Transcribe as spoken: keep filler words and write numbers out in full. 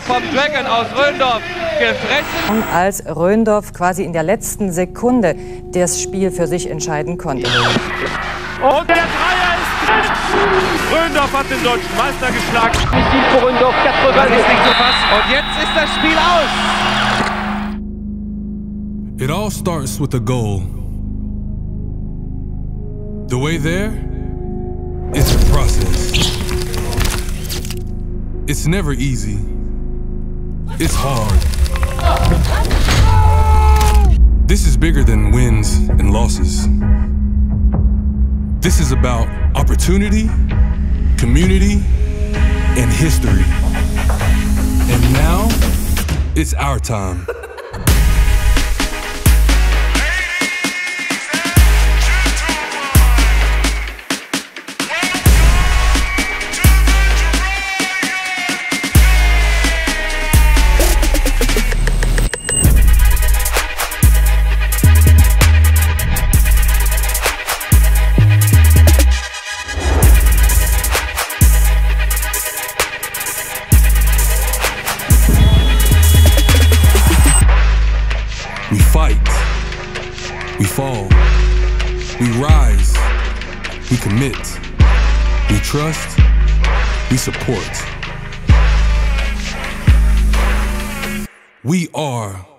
vom Dragon aus Rhöndorf gefressen. Und als Rhöndorf quasi in der letzten Sekunde das Spiel für sich entscheiden konnte. Und der Dreier ist drin! Rhöndorf hat den deutschen Meister geschlagen. Nicht für Rhöndorf, das ist nicht so fast. Und jetzt ist das Spiel aus. It all starts with a goal. The way there is a process. It's never easy. It's hard. This is bigger than wins and losses. This is about opportunity, community, and history. And now, it's our time. We fight, we fall, we rise, we commit, we trust, we support. We are